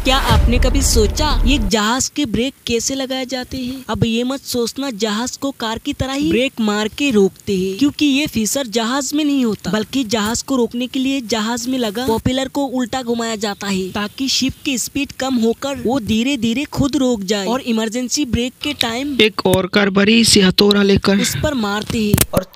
क्या आपने कभी सोचा ये जहाज के ब्रेक कैसे लगाए जाते हैं? अब ये मत सोचना जहाज को कार की तरह ही ब्रेक मार के रोकते हैं, क्योंकि ये फीचर जहाज में नहीं होता, बल्कि जहाज को रोकने के लिए जहाज में लगा प्रोपेलर को उल्टा घुमाया जाता है ताकि शिप की स्पीड कम होकर वो धीरे धीरे खुद रोक जाए और इमरजेंसी ब्रेक के टाइम एक और कार बड़ी सी हथौड़ा लेकर उस पर मारते हैं। और